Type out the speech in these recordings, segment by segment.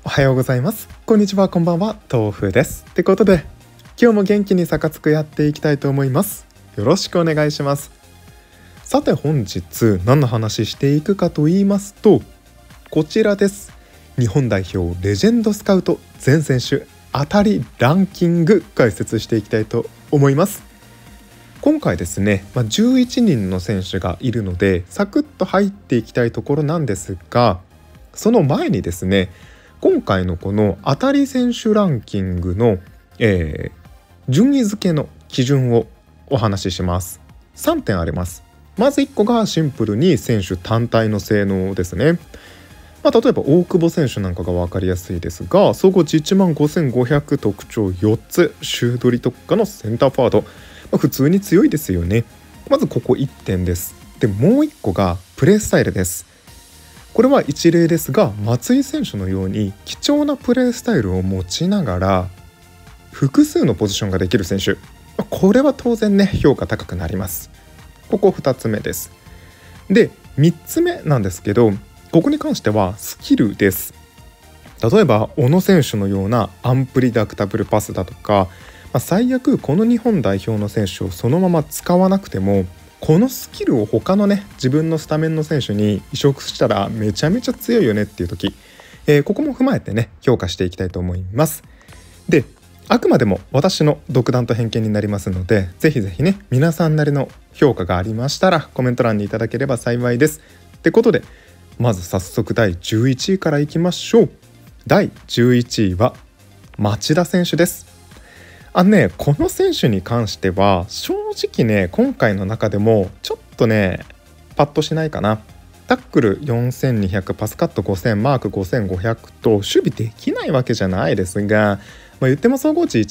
おはようございます。こんにちは、こんばんは、豆腐です。ってことで、今日も元気にサカツクやっていきたいと思います。よろしくお願いします。さて本日何の話していくかと言いますと、こちらです。日本代表レジェンドスカウト全選手当たりランキング解説していきたいと思います。今回ですね、11人の選手がいるのでサクッと入っていきたいところなんですが、その前にですね、今回のこの当たり選手ランキングの、順位付けの基準をお話しします。3点あります。まず1個がシンプルに選手単体の性能ですね。例えば大久保選手なんかが分かりやすいですが、総合値15500、特徴4つ、シュートリ特化のセンターフォワード、普通に強いですよね。まずここ1点です。でもう1個がプレースタイルです。これは一例ですが、松井選手のように貴重なプレースタイルを持ちながら複数のポジションができる選手、これは当然ね評価高くなります。ここ2つ目です。で3つ目なんですけど、ここに関してはスキルです。例えば小野選手のようなアンプリダクタブルパスだとか、最悪この日本代表の選手をそのまま使わなくてもこのスキルを他のね自分のスタメンの選手に移植したらめちゃめちゃ強いよねっていう時、ここも踏まえてね評価していきたいと思います。であくまでも私の独断と偏見になりますので、ぜひぜひね皆さんなりの評価がありましたらコメント欄にいただければ幸いです。ってことでまず早速第11位からいきましょう。第11位は町田選手です。この選手に関しては正直ね今回の中でもちょっとねパッとしないかな。タックル4200、パスカット5000、マーク5500と守備できないわけじゃないですが、言っても総合値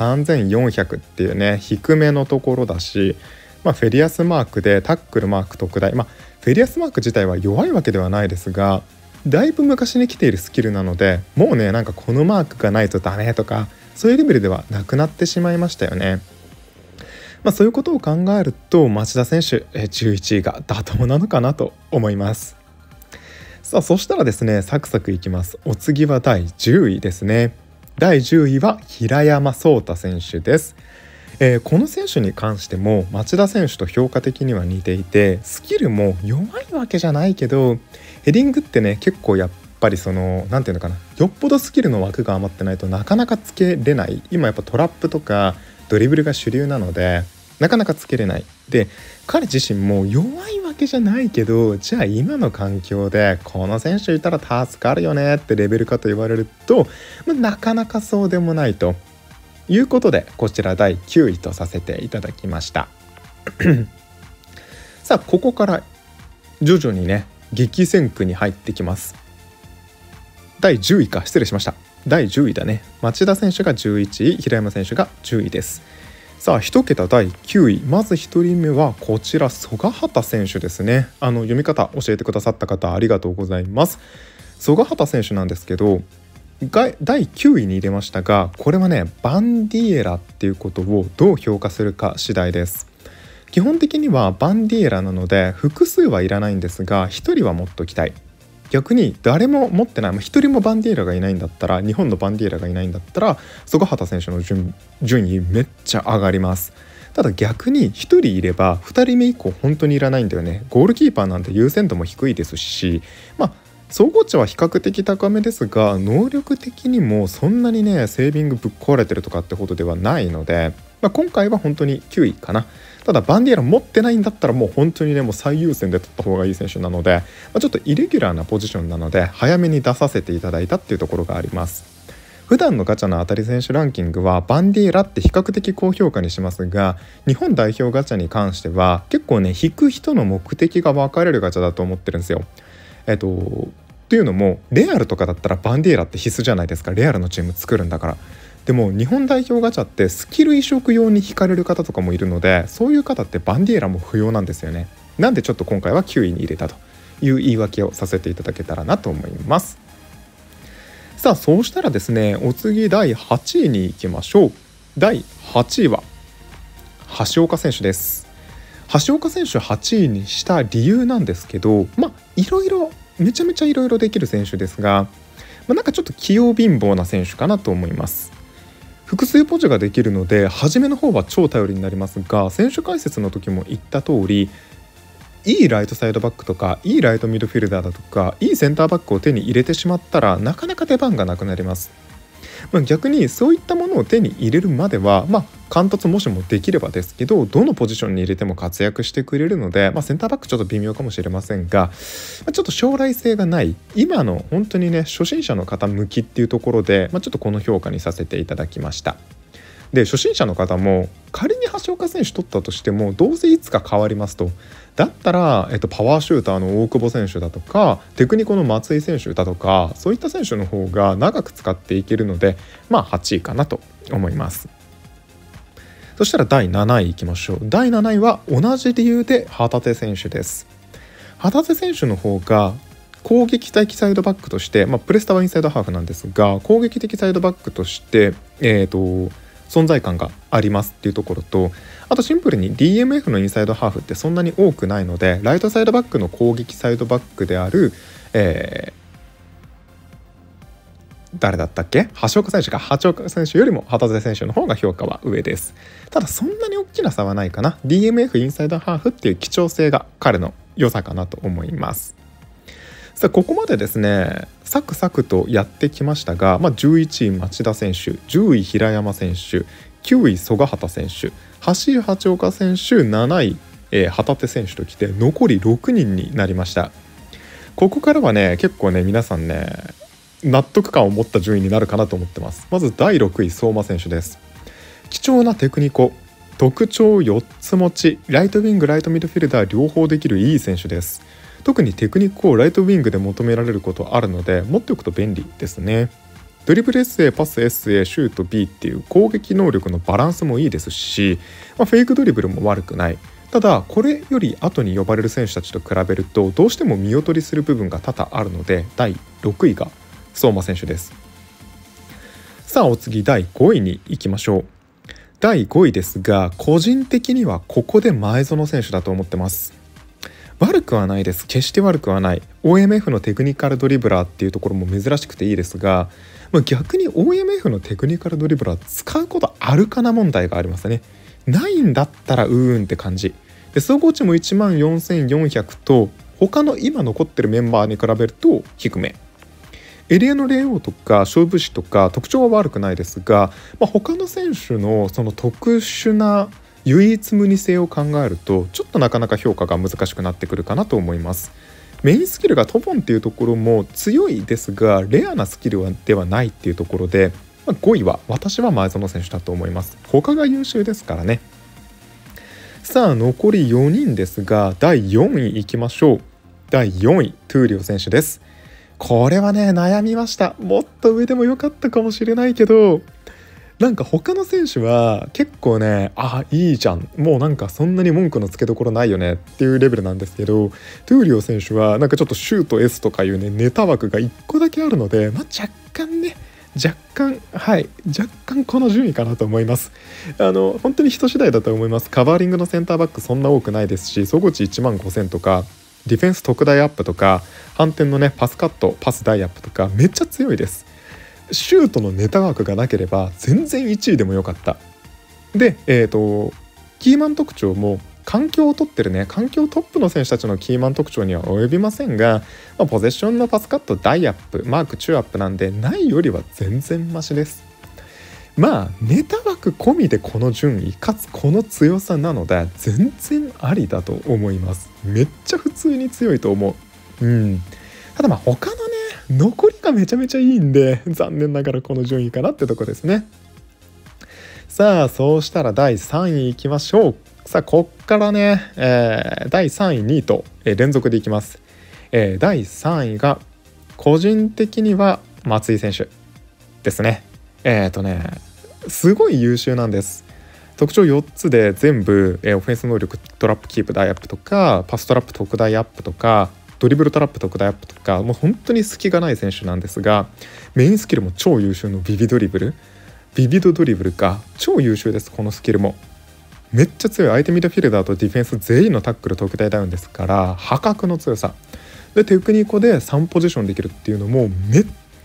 13400っていうね低めのところだし、フェリアスマークでタックルマーク特大、フェリアスマーク自体は弱いわけではないですが、だいぶ昔に来ているスキルなので、もうねこのマークがないとダメとかそういうレベルではなくなってしまいましたよね。そういうことを考えると町田選手11位が妥当なのかなと思います。さあそしたらですねサクサクいきます。お次は第10位ですね。第10位は平山壮太選手です。この選手に関しても町田選手と評価的には似ていて、スキルも弱いわけじゃないけどヘディングってね結構やっぱりなんていうのかな、よっぽどスキルの枠が余ってないとなかなかつけれない。今やっぱトラップとかドリブルが主流なのでなかなかつけれない。で彼自身も弱いわけじゃないけど、じゃあ今の環境でこの選手いたら助かるよねってレベルかと言われると、なかなかそうでもないということで、こちら第9位とさせていただきましたさあここから徐々にね激戦区に入ってきます。第10位か、失礼しました。第10位だね。町田選手が11位、平山選手が10位です。さあ1桁第9位、まず1人目はこちら曽我畑選手ですね。読み方教えてくださった方ありがとうございます。曽我畑選手なんですけど第9位に入れましたが、これはねバンディエラっていうことをどう評価するか次第です。基本的にはバンディエラなので複数はいらないんですが、1人は持っときたい。逆に誰も持ってない、1人もバンディエラがいないんだったら、日本のバンディエラがいないんだったら曽我畑選手の順位めっちゃ上がります。ただ逆に1人いれば2人目以降本当にいらないんだよね。ゴールキーパーなんて優先度も低いですし、総合値は比較的高めですが、能力的にもそんなにねセービングぶっ壊れてるとかってほどではないので、今回は本当に9位かな。ただバンディエラ持ってないんだったらもう本当にねもう最優先で取った方がいい選手なので、ちょっとイレギュラーなポジションなので早めに出させていただいたっていうところがあります。普段のガチャの当たり選手ランキングはバンディエラって比較的高評価にしますが、日本代表ガチャに関しては結構ね引く人の目的が分かれるガチャだと思ってるんですよ。っていうのもレアルとかだったらバンディエラって必須じゃないですか。レアルのチーム作るんだから。でも日本代表ガチャってスキル移植用に引かれる方とかもいるので、そういう方ってバンディエラも不要なんですよね。なんでちょっと今回は9位に入れたという言い訳をさせていただけたらなと思います。さあそうしたらですね、お次第8位に行きましょう。第8位は橋岡選手です。橋岡選手8位にした理由なんですけど、いろいろめちゃめちゃいろいろできる選手ですが、 なんかちょっと器用貧乏な選手かなと思います。複数ポジができるので初めの方は超頼りになりますが、選手解説の時も言った通り、いいライトサイドバックとかいいライトミッドフィルダーだとかいいセンターバックを手に入れてしまったらなかなか出番がなくなります。逆にそういったものを手に入れるまでは貫突もしもできればですけど、どのポジションに入れても活躍してくれるので、センターバックちょっと微妙かもしれませんが、ちょっと将来性がない今の本当にね初心者の方向きっていうところで、ちょっとこの評価にさせていただきました。で初心者の方も仮に橋岡選手取ったとしてもどうせいつか変わりますと。だったら、パワーシューターの大久保選手だとかテクニコの松井選手だとかそういった選手の方が長く使っていけるので、8位かなと思います。そしたら第7位いきましょう。第7位は同じ理由で旗手選手です。旗手選手の方が攻撃的サイドバックとして、プレスタはインサイドハーフなんですが攻撃的サイドバックとして存在感がありますっていうところと、あとシンプルに DMF のインサイドハーフってそんなに多くないので、ライトサイドバックの攻撃サイドバックである、誰だったっけ、橋岡選手か。橋岡選手よりも旗手選手の方が評価は上です。ただそんなに大きな差はないかな。 DMF インサイドハーフっていう貴重性が彼の良さかなと思います。さあここまでですねサクサクとやってきましたが、11位町田選手、10位平山選手、9位曽我畑選手、8位八岡選手、7位、旗手選手ときて残り6人になりました。ここからはね結構ね皆さんね納得感を持った順位になるかなと思ってます。まず第6位相馬選手です。貴重なテクニコ、特徴4つ持ち、ライトウィングライトミッドフィルダー両方できるいい選手です。特にテクニックをライトウィングで求められることあるので持っておくと便利ですね。ドリブル SA、パス SA、シュート B っていう攻撃能力のバランスもいいですし、フェイクドリブルも悪くない。ただこれより後に呼ばれる選手たちと比べるとどうしても見劣りする部分が多々あるので第6位が相馬選手です。さあお次第5位に行きましょう。第5位ですが個人的にはここで前園選手だと思ってます。悪くはないです。決して悪くはない。 OMF のテクニカルドリブラーっていうところも珍しくていいですが、逆に OMF のテクニカルドリブラー使うことあるかな問題がありますね。ないんだったらって感じで、総合値も14,400と他の今残ってるメンバーに比べると低め。エリアのレイアウトとか勝負師とか特徴は悪くないですが、他の選手のその特殊な唯一無二性を考えるとちょっとなかなか評価が難しくなってくるかなと思います。メインスキルがトボンっていうところも強いですがレアなスキルではないっていうところで、5位は私は前園選手だと思います。他が優秀ですからね。さあ残り4人ですが第4位いきましょう。第4位トゥーリオ選手です。これはね悩みました。もっと上でも良かったかもしれないけど、なんか他の選手は結構ねいいじゃん、もうなんかそんなに文句のつけどころないよねっていうレベルなんですけど、トゥーリオ選手はなんかちょっとシュート S とかいうねネタ枠が1個だけあるので、若干この順位かなと思います。本当に人次第だと思います。カバーリングのセンターバックそんな多くないですし、総合値15,000とかディフェンス特大アップとか反転のねパスカットパス大アップとかめっちゃ強いです。シュートのネタ枠がなければ全然1位でもよかった。で、キーマン特徴も環境を取ってるね環境トップの選手たちのキーマン特徴には及びませんが、ポゼッションのパスカット大アップマーク中アップなんでないよりは全然マシです。ネタ枠込みでこの順位かつこの強さなので全然ありだと思います。めっちゃ普通に強いと思う。ただ他のね残りがめちゃめちゃいいんで残念ながらこの順位かなってとこですね。さあそうしたら第3位いきましょう。さあこっからね、第3位2位と、連続でいきます。第3位が個人的には松井選手ですね。すごい優秀なんです。特徴4つで全部、オフェンス能力トラップキープ大アップとかパストラップ特大アップとかドリブルトラップ特大アップとかもう本当に隙がない選手なんですが、メインスキルも超優秀のビビドリブルか超優秀です。このスキルもめっちゃ強い。相手ミッドフィルダーとディフェンス全員のタックル特大ダウンですから破格の強さで、テクニコで3ポジションできるっていうのもめっ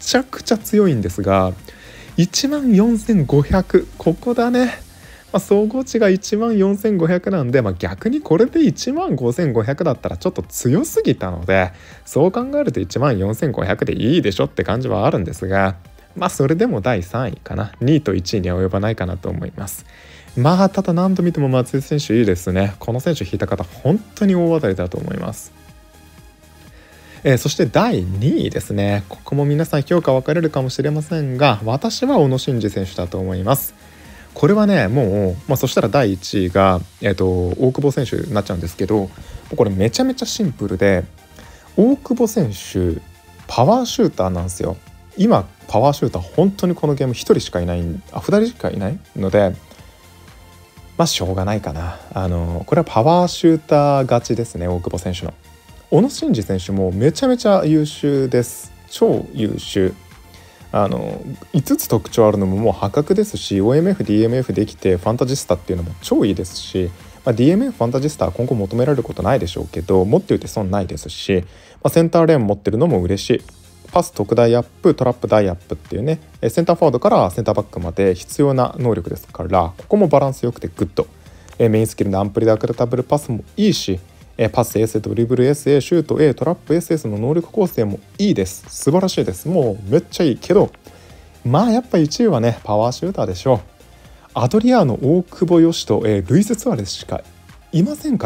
ちゃくちゃ強いんですが、14,500、ここだね。総合値が14,500なんで、逆にこれで15,500だったらちょっと強すぎたので、そう考えると14,500でいいでしょって感じはあるんですが、それでも第3位かな。2位と1位には及ばないかなと思います。ただ何度見ても松井選手いいですね。この選手引いた方本当に大当たりだと思います。そして第2位ですね。ここも皆さん評価分かれるかもしれませんが、私は小野伸二選手だと思います。これはね、もう、そしたら第1位が、大久保選手になっちゃうんですけど、これめちゃめちゃシンプルで、大久保選手パワーシューターなんですよ。今パワーシューター本当にこのゲーム1人しかいない、2人しかいないので、しょうがないかな。これはパワーシューター勝ちですね。大久保選手の。小野伸二選手もめちゃめちゃ優秀です。超優秀。5つ特徴あるのももう破格ですし、 OMF、DMF できてファンタジスタっていうのも超いいですし、DMF ファンタジスタは今後求められることないでしょうけど、持っておいて損ないですし、センターレーン持ってるのも嬉しい。パス特大アップ、トラップ大アップっていうね、センターフォワードからセンターバックまで必要な能力ですから、ここもバランスよくてグッド。メインスキルのアンプリダクルタブルパスもいいし、パス S、ドリブル S、シュート A、トラップ SS の能力構成もいいです。素晴らしいです。もうめっちゃいいけど、やっぱ1位はね、パワーシューターでしょう。アドリアーノ、大久保嘉人、ルイス・スアレスしかいませんから、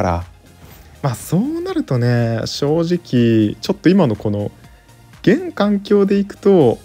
そうなるとね、正直ちょっと今のこの現環境でいくと、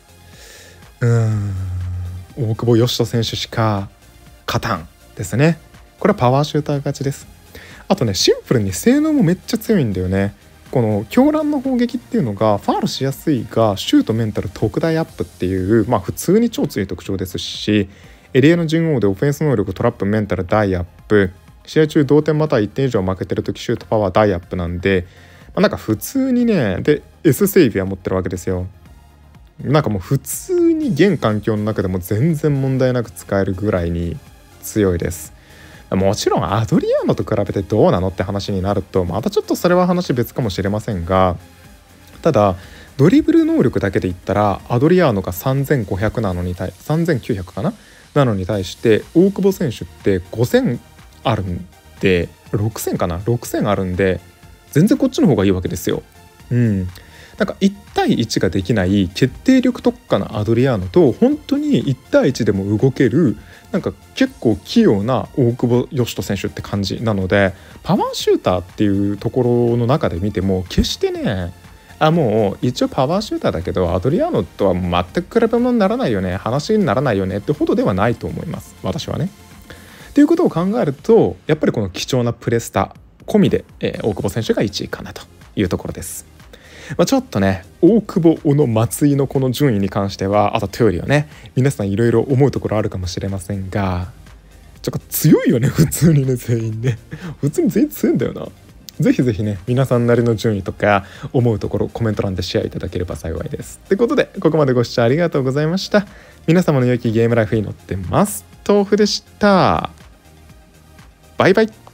大久保嘉人選手しか勝たんですね。これはパワーシューター勝ちです。あとね、シンプルに性能もめっちゃ強いんだよね。この狂乱の砲撃っていうのがファールしやすいが、シュートメンタル特大アップっていう、普通に超強い特徴ですし、エリアの順応でオフェンス能力トラップメンタル大アップ、試合中同点または1点以上負けてる時シュートパワー大アップなんで、なんか普通にね、で S セイビア持ってるわけですよ。なんかもう普通に現環境の中でも全然問題なく使えるぐらいに強いです。もちろんアドリアーノと比べてどうなのって話になると、またちょっとそれは話別かもしれませんが、ただドリブル能力だけで言ったらアドリアーノが3500なのに3900かなのに対して、大久保選手って5000あるんで、6000あるんで、全然こっちの方がいいわけですよ。なんか1対1ができない決定力特化なアドリアーノと、本当に1対1でも動けるなんか結構器用な大久保嘉人選手って感じなので、パワーシューターっていうところの中で見ても決してね、もう一応パワーシューターだけどアドリアーノとは全く比べ物にならないよね、話にならないよねってほどではないと思います、私はね。っていうことを考えると、やっぱりこの貴重なプレスタ込みで、大久保選手が1位かなというところです。ちょっとね、大久保、小野、松井のこの順位に関しては、あとトヨリはね、皆さんいろいろ思うところあるかもしれませんが、ちょっと強いよね、普通にね、全員ね。普通に全員強いんだよな。ぜひぜひね、皆さんなりの順位とか思うところコメント欄でシェアいただければ幸いです。ってことで、ここまでご視聴ありがとうございました。皆様の良きゲームライフに乗ってます。豆腐でした。バイバイ。